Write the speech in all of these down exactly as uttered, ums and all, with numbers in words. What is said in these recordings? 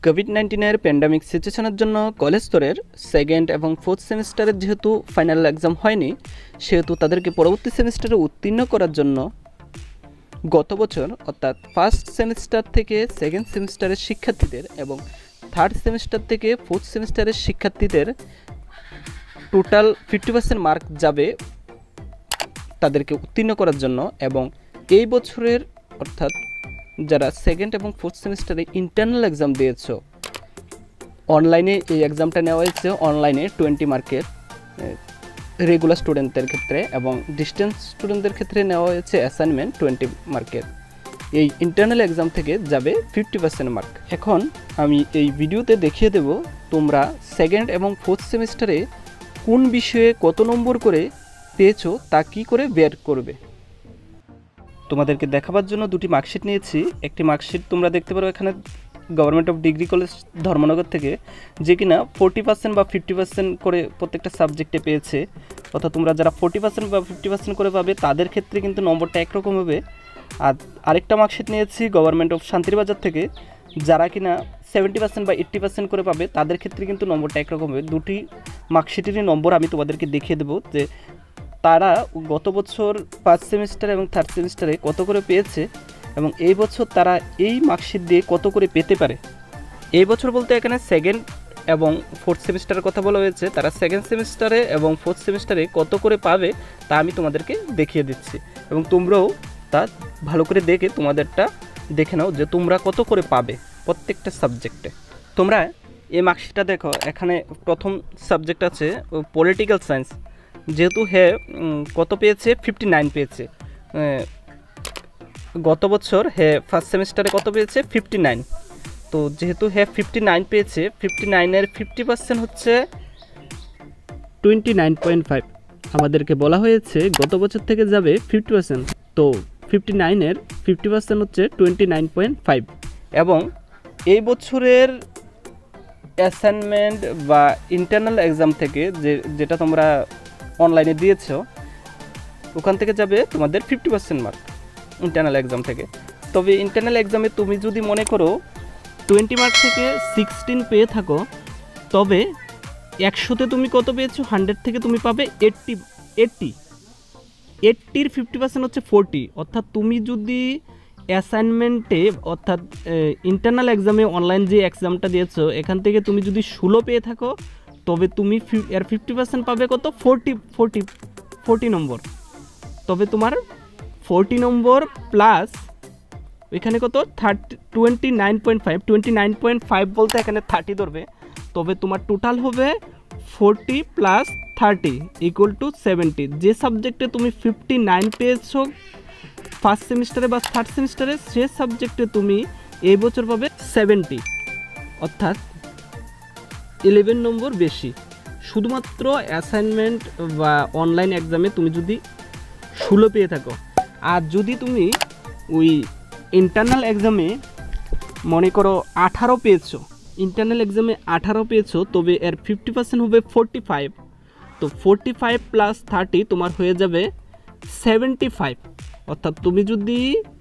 Covid নাইন্টিনের pandemic সিচুয়েশনের জন্য কলেজ স্তরের সেকেন্ড এবং ফোর্থ সেমিস্টারের যেহেতু ফাইনাল এক্সাম হয়নি, সেহেতু তাদেরকে পরবর্তী সেমিস্টারে উত্তীর্ণ করার জন্য গত বছর অর্থাৎ ফার্স্ট সেমিস্টার থেকে সেকেন্ড সেমিস্টারের শিক্ষার্থীদের এবং থার্ড সেমিস্টার থেকে ফোর্থ সেমিস্টারের শিক্ষার্থীদের টোটাল ফিফটি পার্সেন্ট মার্ক যাবে তাদেরকে উত্তীর্ণ করার জন্য। এবং এই বছরের অর্থাৎ যারা সেকেন্ড এবং ফোর্থ সেমিস্টারে ইন্টারনাল এক্সাম দিয়েছ, অনলাইনে এই এক্সামটা নেওয়া হয়েছে অনলাইনে টোয়েন্টি মার্কের রেগুলার স্টুডেন্টদের ক্ষেত্রে, এবং ডিস্টেন্স স্টুডেন্টদের ক্ষেত্রে নেওয়া হয়েছে অ্যাসাইনমেন্ট টোয়েন্টি মার্কের। এই ইন্টারনাল এক্সাম থেকে যাবে ফিফটি পার্সেন্ট মার্ক। এখন আমি এই ভিডিওতে দেখিয়ে দেব তোমরা সেকেন্ড এবং ফোর্থ সেমিস্টারে কোন বিষয়ে কত নম্বর করে পেয়েছো তা কী করে বের করবে। তোমাদেরকে দেখাবার জন্য দুটি মার্কশিট নিয়েছি। একটি মার্কশিট তোমরা দেখতে পারো এখানে government of degree college Dharmanagar থেকে, যে কিনা ফোর্টি পার্সেন্ট বা ফিফটি পার্সেন্ট করে প্রত্যেকটা সাবজেক্টে পেয়েছে। অর্থাৎ তোমরা যারা ফোর্টি পার্সেন্ট বা ফিফটি পার্সেন্ট করে পাবে তাদের ক্ষেত্রে কিন্তু নম্বরটা একরকম হবে। আর আরেকটা মার্কশিট নিয়েছি গভর্নমেন্ট অফ শান্তিরবাজার থেকে, যারা কিনা সেভেন্টি পার্সেন্ট বা এইট্টি পার্সেন্ট করে পাবে তাদের ক্ষেত্রে কিন্তু নম্বরটা একরকম হবে। দুটি মার্কশিটেরই নম্বর আমি তোমাদেরকে দেখিয়ে দেবো যে তারা গত বছর ফার্স্ট সেমিস্টার এবং থার্ড সেমিস্টারে কত করে পেয়েছে এবং এই বছর তারা এই মার্কশিট দিয়ে কত করে পেতে পারে। এই বছর বলতে এখানে সেকেন্ড এবং ফোর্থ সেমিস্টারের কথা বলা হয়েছে, তারা সেকেন্ড সেমিস্টারে এবং ফোর্থ সেমিস্টারে কত করে পাবে তা আমি তোমাদেরকে দেখিয়ে দিচ্ছি, এবং তোমরাও তা ভালো করে দেখে তোমাদেরটা দেখে নাও যে তোমরা কত করে পাবে প্রত্যেকটা সাবজেক্টে। তোমরা এই মার্কশিটটা দেখো, এখানে প্রথম সাবজেক্ট আছে পলিটিক্যাল সায়েন্স, যেহেতু হে কত পেয়েছে ফিফটি নাইন পেয়েছে। গত বছর হে ফার্স্ট সেমিস্টারে কত পেয়েছে ফিফটি নাইন। তো যেহেতু হে ফিফটি নাইন পেয়েছে, ফিফটি নাইনের ফিফটি পার্সেন্ট হচ্ছে টোয়েন্টি নাইন পয়েন্ট ফাইভ। আমাদেরকে বলা হয়েছে গত বছর থেকে যাবে ফিফটি পার্সেন্ট, তো ফিফটি নাইনের ফিফটি পার্সেন্ট হচ্ছে টোয়েন্টি নাইন পয়েন্ট ফাইভ। এবং এই বছরের অ্যাসাইনমেন্ট বা ইন্টারনাল এক্সাম থেকে যে যেটা তোমরা অনলাইনে দিয়েছ, ওখান থেকে যাবে তোমাদের fifty percent mark internal exam থেকে। তবে ইন্টারনাল এক্সামে তুমি যদি মনে করো টোয়েন্টি মার্ক থেকে সিক্সটিন পেয়ে থাকো, তবে একশোতে তুমি কত পেয়েছো, হান্ড্রেড থেকে তুমি পাবে এইট্টি এইট্টি এইট্টির ফিফটি পার্সেন্ট হচ্ছে ফোরটি। অর্থাৎ তুমি যদি অ্যাসাইনমেন্টে অর্থাৎ ইন্টারনাল এক্সামে অনলাইন যে এক্সামটা দিয়েছো এখান থেকে তুমি যদি ষোলো পেয়ে থাকো, তবে তুমি এর ফিফটি পার্সেন্ট পাবে কত, ফোরটি ফোরটি ফোরটি নম্বর। তবে তোমার ফোরটি নম্বর প্লাস এখানে কত thirty twenty nine point five twenty nine point five বলতে এখানে থার্টি ধরবে, তবে তোমার টোটাল হবে forty plus thirty equal to seventy. যে সাবজেক্টে তুমি ফিফটি নাইন পেয়েছো ফার্স্ট সেমিস্টারে বা থার্ড সেমিস্টারে, সে সাবজেক্টে তুমি এই বছর পাবে সেভেন্টি, অর্থাৎ ইলেভেন নম্বর বেশি। শুধুমাত্র অ্যাসাইনমেন্ট বা অনলাইন এক্সামে তুমি যদি ষোলো পেয়ে থাকো, আর যদি তুমি ওই ইন্টারনাল এক্সামে মনে করো আঠারো পেয়েছো, ইন্টারনাল এক্সামে আঠারো পেয়েছো, তবে এর ফিফটি পার্সেন্ট হবে ফোরটি ফাইভ। তো ফোরটি ফাইভ প্লাস থার্টি তোমার হয়ে যাবে সেভেন্টি ফাইভ। অর্থাৎ তুমি যদি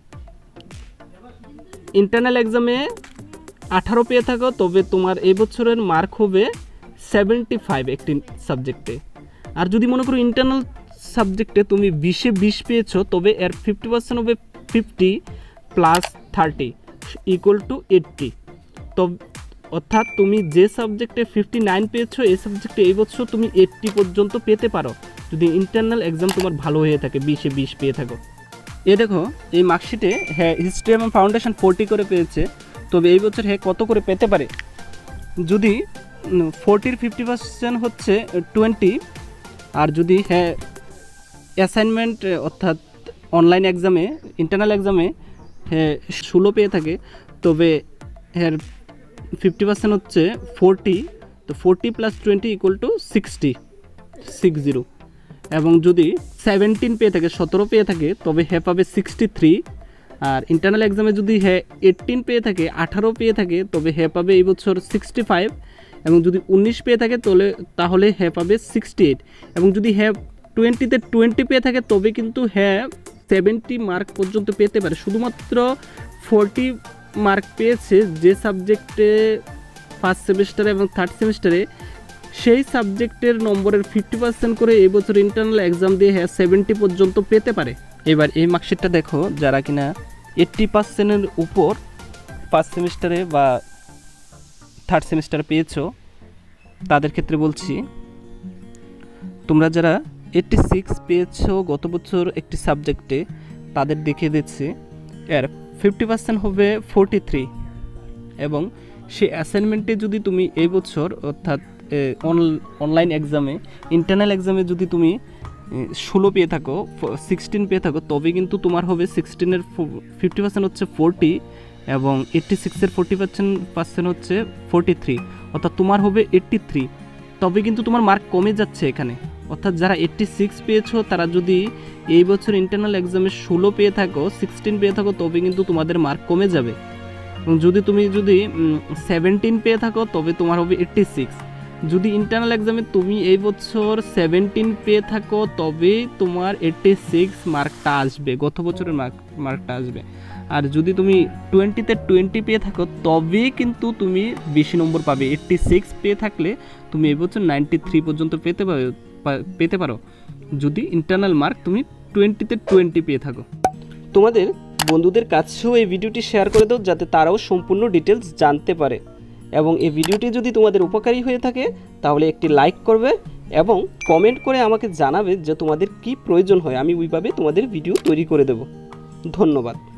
ইন্টারনাল এক্সামে আঠারো পেয়ে থাকো, তবে তোমার এই বছরের মার্ক হবে সেভেন্টি ফাইভ একটি সাবজেক্টে। আর যদি মনে করো ইন্টারনাল সাবজেক্টে তুমি বিশে বিশ পেয়েছো, তবে এর ফিফটি পার্সেন্ট হবে fifty plus thirty equal to eighty. তো অর্থাৎ তুমি যে সাবজেক্টে ফিফটি নাইন পেয়েছো, এই সাবজেক্টে এই বছর তুমি এইট্টি পর্যন্ত পেতে পারো যদি ইন্টারনাল এক্সাম তোমার ভালো হয়ে থাকে, বিশে বিশ পেয়ে থাকো। এ দেখো এই মার্কশিটে হ্যাঁ হিস্ট্রি এবং ফাউন্ডেশন ফোরটি করে পেয়েছে, তবে এই বছর হ্যাঁ কত করে পেতে পারে। যদি ফোরটির ফিফটি পার্সেন্ট হচ্ছে টোয়েন্টি, আর যদি হ্যাঁ অ্যাসাইনমেন্ট অর্থাৎ অনলাইন এক্সামে ইন্টারনাল এক্সামে হ্যাঁ ষোলো পেয়ে থাকে, তবে হ্যাঁ ফিফটি পার্সেন্ট হচ্ছে ফোরটি। তো forty plus twenty equal to sixty six zero. এবং যদি সেভেন্টিন পেয়ে থাকে, সতেরো পেয়ে থাকে, তবে হ্যাঁ পাবে সিক্সটি থ্রি। আর ইন্টারনাল এক্সামে যদি হ্যাঁ এইটিন পেয়ে থাকে, আঠারো পেয়ে থাকে, তবে হ্যাঁ পাবে এই বছর সিক্সটি ফাইভ। এবং যদি উনিশ পেয়ে থাকে তাহলে তাহলে হ্যাঁ পাবে সিক্সটি এইট। এবং যদি হ্যাঁ টোয়েন্টিতে টোয়েন্টি পেয়ে থাকে, তবে কিন্তু হ্যাঁ সেভেন্টি মার্ক পর্যন্ত পেতে পারে। শুধুমাত্র ফোরটি মার্ক পেয়েছে যে সাবজেক্টে ফার্স্ট সেমিস্টারে এবং থার্ড সেমিস্টারে সেই সাবজেক্টের নম্বরের ফিফটি পার্সেন্ট করে এই বছর ইন্টারনাল এক্সাম দিয়ে হ্যাঁ সেভেন্টি পর্যন্ত পেতে পারে। এবার এই মার্কশিটটা দেখো, যারা কিনা এইট্টি পার্সেন্টের উপর ফার্স্ট সেমিস্টারে বা থার্ড সেমিস্টারে পেয়েছো তাদের ক্ষেত্রে বলছি, তোমরা যারা এইট্টি সিক্স পেয়েছো গত বছর একটি সাবজেক্টে তাদের দেখিয়ে দিচ্ছি এর ফিফটি পার্সেন্ট হবে ফোরটি থ্রি, এবং সেই অ্যাসাইনমেন্টে যদি তুমি এই বছর অর্থাৎ অনলাইন এক্সামে ইন্টারনাল এক্সামে যদি তুমি ষোলো পেয়ে থাকো, সিক্সটিন পেয়ে থাকো, তবে কিন্তু তোমার হবে সিক্সটিনের ফিফটি পার্সেন্ট হচ্ছে ফোরটি এবং এইট্টি সিক্সের ফোরটি পার্সেন্ট পার্সেন্ট হচ্ছে ফোরটি থ্রি, অর্থাৎ তোমার হবে এইট্টি থ্রি। তবে কিন্তু তোমার মার্ক কমে যাচ্ছে এখানে, অর্থাৎ যারা এইট্টি সিক্স পেয়েছো তারা যদি এই বছর ইন্টারনাল এক্সামে ষোলো পেয়ে থাকো, সিক্সটিন পেয়ে থাকো, তবে কিন্তু তোমাদের মার্ক কমে যাবে। এবং যদি তুমি যদি সেভেন্টিন পেয়ে থাকো তবে তোমার হবে এইট্টি সিক্স। যদি ইন্টারনাল এক্সামে তুমি এই বছর সেভেন্টিন পেয়ে থাকো তবেই তোমার এইট্টি সিক্স মার্কটা আসবে, গত বছরের মার্ক মার্কটা আসবে। আর যদি তুমি টোয়েন্টিতে টোয়েন্টি পেয়ে থাকো তবেই কিন্তু তুমি বেশি নম্বর পাবে। এইট্টি সিক্স পেয়ে থাকলে তুমি এই বছর নাইনটি থ্রি পর্যন্ত পেতে পারো পেতে পারো যদি ইন্টারনাল মার্ক তুমি টোয়েন্টিতে টোয়েন্টি পেয়ে থাকো। তোমাদের বন্ধুদের কাছেও এই ভিডিওটি শেয়ার করে দাও যাতে তারাও সম্পূর্ণ ডিটেলস জানতে পারে। এবং এই ভিডিওটি যদি তোমাদের উপকারী হয়ে থাকে তাহলে একটি লাইক করবে এবং কমেন্ট করে আমাকে জানাবে যে তোমাদের কি প্রয়োজন হয়, আমি ওইভাবে তোমাদের ভিডিও তৈরি করে দেব। ধন্যবাদ।